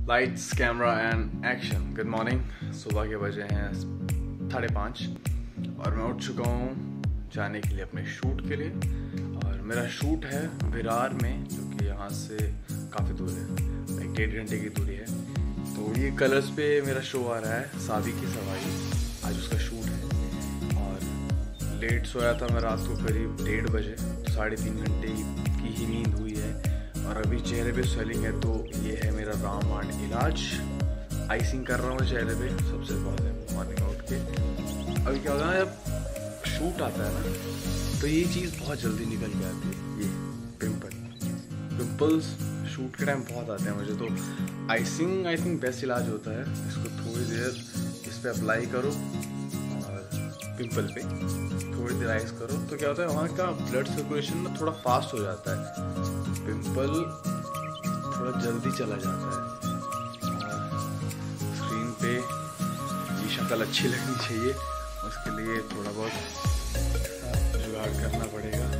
Lights camera and action. Good morning. सुबह के बजे हैं 5:30 और मैं उठ चुका हूँ जाने के लिए अपने शूट के लिए। और मेरा शूट है विरार में, जो कि यहाँ से काफ़ी दूर है, 1.5 घंटे की दूरी है। तो ये कलर्स पे मेरा शो आ रहा है, सादी की सवारी। आज उसका शूट है और लेट सोया था मैं रात को करीब 1:30 बजे, तो 3.5 घंटे की ही नींद हुई है। और अभी चेहरे पे स्वेलिंग है, तो ये है मेरा रामबाण इलाज। आइसिंग कर रहा हूँ चेहरे पे सबसे पहले मॉर्निंग उठ के। अभी क्या होता है ना, जब शूट आता है ना, तो ये चीज़ बहुत जल्दी निकल के आती है। ये पिंपल्स शूट के टाइम बहुत आते हैं मुझे। तो आइसिंग आई थिंक बेस्ट इलाज होता है। इसको थोड़ी देर इस पर अप्लाई करो और पिंपल पे थोड़ी देर आइस करो, तो क्या होता है वहाँ का ब्लड सर्कुलेशन ना थोड़ा फास्ट हो जाता है, पिंपल थोड़ा जल्दी चला जाता है। और स्क्रीन पे ये शक्ल अच्छी लगनी चाहिए, उसके लिए थोड़ा बहुत जुगाड़ करना पड़ेगा।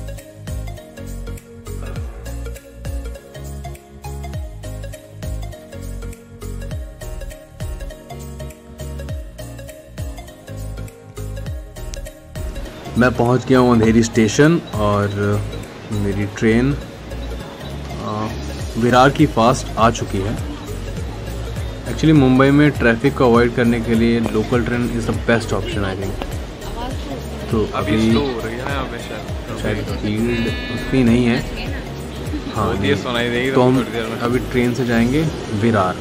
मैं पहुंच गया हूँ अंधेरी स्टेशन और मेरी ट्रेन विरार की फास्ट आ चुकी है। एक्चुअली मुंबई में ट्रैफिक को अवॉइड करने के लिए local train is the best option I think. तो अभी शायद भीड़ उतनी नहीं है। हाँ, तो हम अभी ट्रेन से जाएंगे विरार।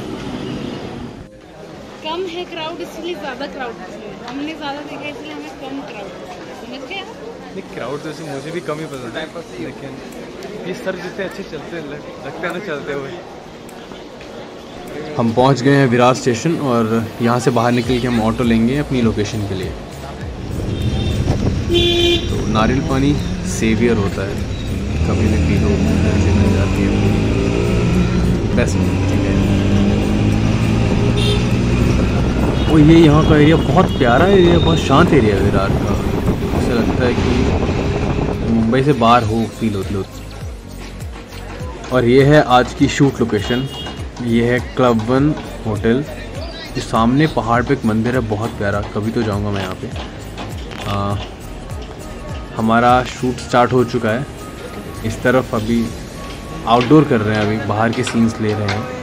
कम है क्राउड, इसलिए ज़्यादा क्राउड हमने ज़्यादा देखा, इसलिए हमें कम क्राउड। नहीं, क्राउड जैसे मुझे भी कम ही पसंद है, लेकिन ये सर जितने अच्छे चलते लगते हैं ना चलते हुए। हम पहुंच गए हैं विरार स्टेशन और यहाँ से बाहर निकल के हम ऑटो लेंगे अपनी लोकेशन के लिए। तो नारियल पानी सेवियर होता है, कभी भी पी लो, एनर्जी मिल जाती है, बेस्ट चीज़ है। और ये यहाँ का एरिया बहुत प्यारा एरिया, बहुत शांत एरिया है विरार का। ऐसा लगता है कि मुंबई से बाहर हो फील होती। और ये है आज की शूट लोकेशन। ये है क्लब 1 होटल। जो सामने पहाड़ पे एक मंदिर है बहुत प्यारा, कभी तो जाऊंगा मैं यहाँ पे। हमारा शूट स्टार्ट हो चुका है। इस तरफ अभी आउटडोर कर रहे हैं, अभी बाहर के सीन्स ले रहे हैं।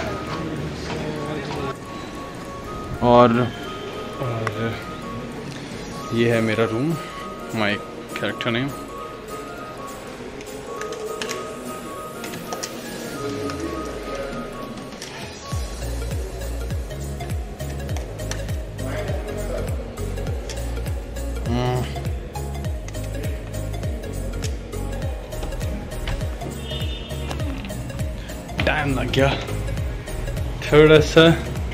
और ये है मेरा room, my character name. Time लग गया थोड़ा सा।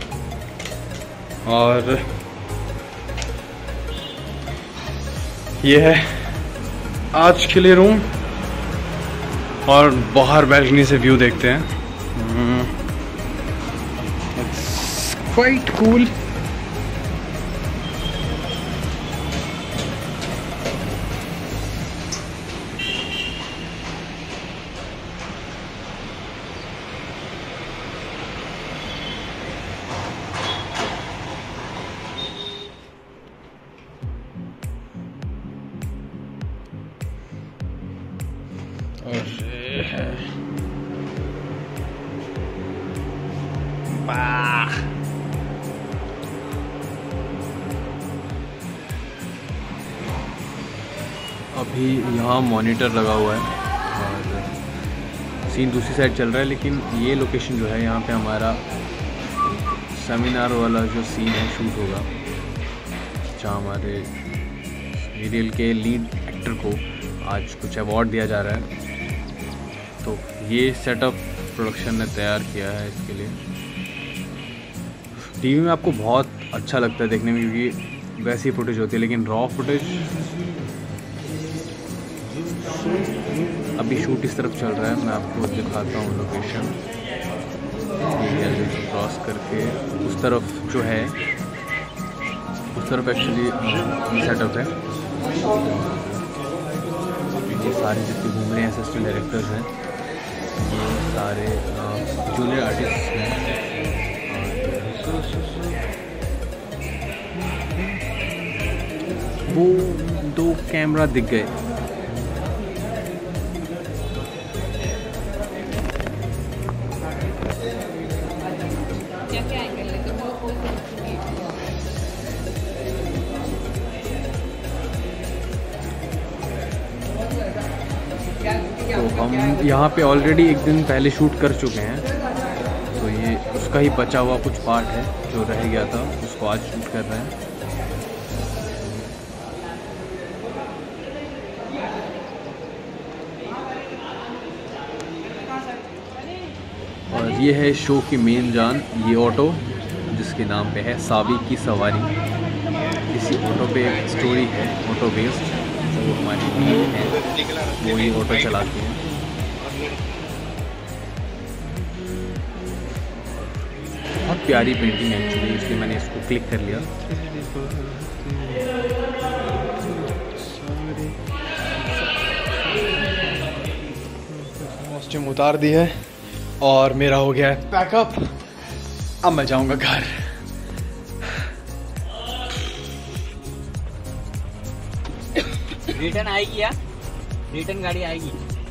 और ये है आज के लिए रूम, और बाहर बैल्कनी से व्यू देखते हैं। It's quite cool. और ये है अभी यहाँ मॉनिटर लगा हुआ है और सीन दूसरी साइड चल रहा है, लेकिन ये लोकेशन जो है यहाँ पे हमारा सेमिनार वाला जो सीन है शूट होगा, जहाँ हमारे सीरियल के लीड एक्टर को आज कुछ अवार्ड दिया जा रहा है। तो ये सेटअप प्रोडक्शन ने तैयार किया है इसके लिए। टीवी में आपको बहुत अच्छा लगता है देखने में, क्योंकि वैसी फुटेज होती है, लेकिन रॉ फुटेज। अभी शूट इस तरफ चल रहा है, मैं आपको दिखाता हूँ लोकेशन। क्रॉस करके उस तरफ जो है, उस तरफ एक्चुअली सेटअप है। ये सारे जितने घूम रहे हैं असिस्टेंट डायरेक्टर्स हैं। ये सारे जूनियर आर्टिस्ट हैं। वो 2 कैमरा दिख गए। तो हम यहाँ पे ऑलरेडी एक दिन पहले शूट कर चुके हैं, तो ये उसका ही बचा हुआ कुछ पार्ट है जो रह गया था, उसको आज शूट कर रहे हैं। और ये है शो की मेन जान, ये ऑटो जिसके नाम पे है सावी की सवारी। इसी ऑटो पे एक स्टोरी है, ऑटो बेस्ड। वो हमारी टीम है, वो ये ऑटो चलाती है। बहुत प्यारी पेंटिंग है एक्चुअली, इसलिए मैंने इसको क्लिक कर लिया। कॉस्ट्यूम उतार दी है और मेरा हो गया है पैकअप। अब मैं जाऊंगा घर। रिटर्न आएगी या रिटर्न गाड़ी आएगी।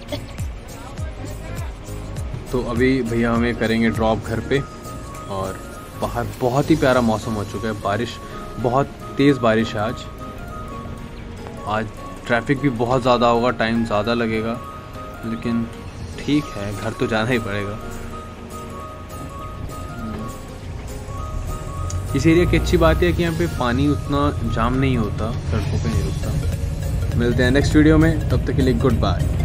तो अभी भैया हमें करेंगे ड्रॉप घर पे, और बाहर बहुत ही प्यारा मौसम हो चुका है। बारिश, बहुत तेज़ बारिश है आज ट्रैफिक भी बहुत ज़्यादा होगा, टाइम ज़्यादा लगेगा, लेकिन ठीक है, घर तो जाना ही पड़ेगा। इस एरिया की अच्छी बात है कि यहाँ पे पानी उतना जाम नहीं होता, सड़कों पे नहीं रुकता। मिलते हैं नेक्स्ट वीडियो में, तब तक के लिए गुड बाय।